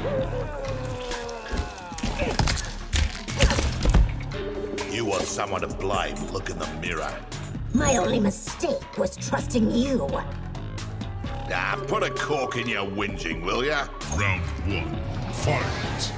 You want someone to blame, look in the mirror. My only mistake was trusting you. Ah, put a cork in your whinging, will ya? Round 1, fight!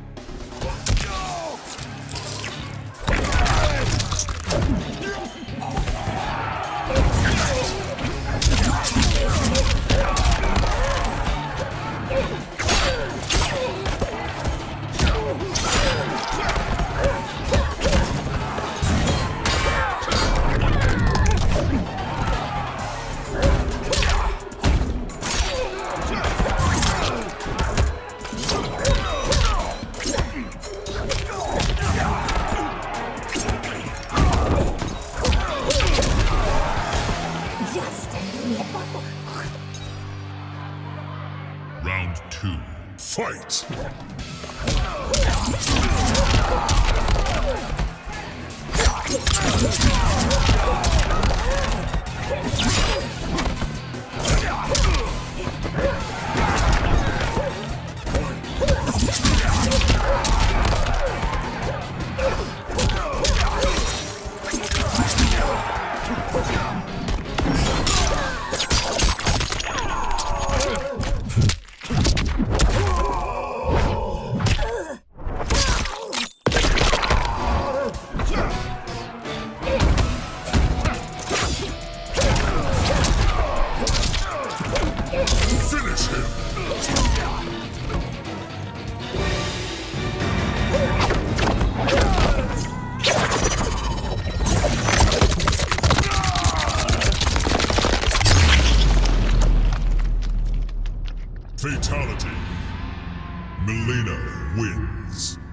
Round 2, fight! Finish him! Fatality. Mileena wins.